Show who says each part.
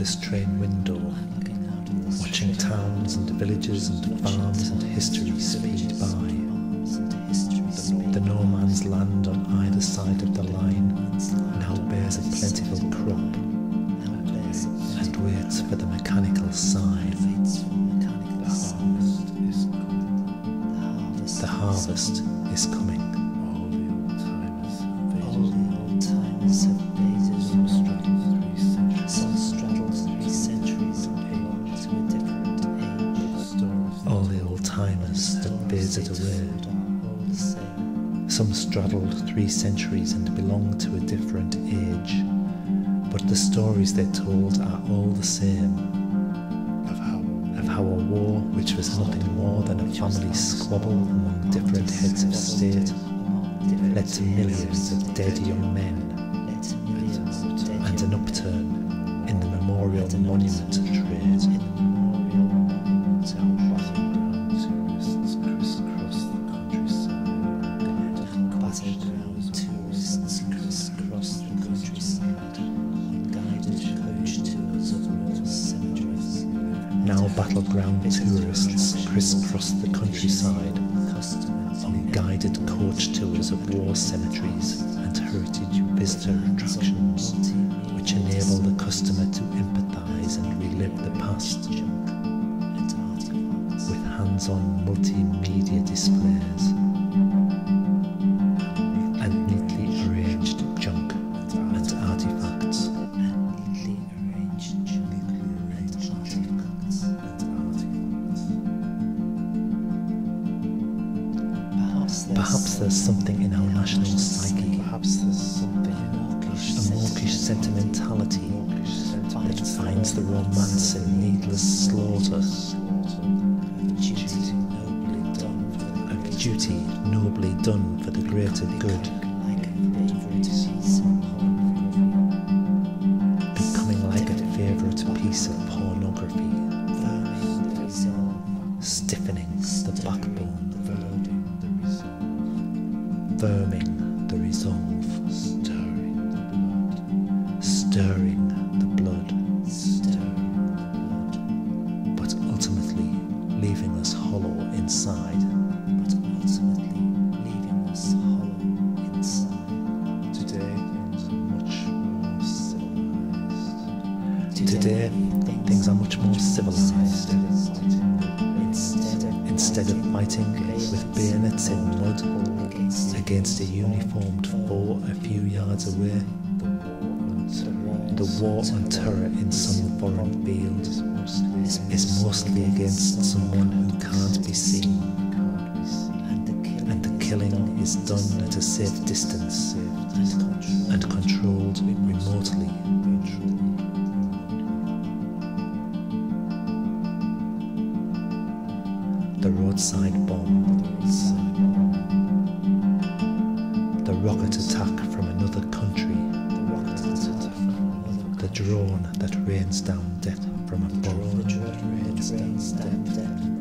Speaker 1: this train window, watching towns and villages and farms and history speed by. The no man's land on either side of the line now bears a plentiful crop and waits for the mechanical scythe. The harvest is coming.
Speaker 2: All the old timers have faded. Some straddle 3 centuries and belong to a different age.
Speaker 1: All the old timers have faded away. Some straddled 3 centuries and belong to a different age, but the stories they told are all the same. Of how a war, which was nothing more than a family squabble among different heads of state, led to millions of dead young men, and an upturn in the memorial monument trade. Now battleground tourists crisscross the countryside on guided coach tours of war cemeteries and heritage visitor attractions, which enable the customer to empathise and relive the past with hands-on multimedia displays and neatly arranged junk and artifacts. Perhaps there's something in our national psyche, a mawkish sentimentality that finds the romance in needless slaughter, of duty nobly done for the greater good, becoming like a favourite piece of pornography, stiffening the backbone, firming the resolve, stirring the blood, but ultimately leaving us hollow inside. Today, things are much more civilized. Instead of fighting with bayonets in mud against a uniformed foe a few yards away, the war on terror in some foreign field is mostly against someone who can't be seen, and the killing is done at a safe distance and controlled remotely. The roadside bomb, the rocket attack from another country, the drone that rains down death from above.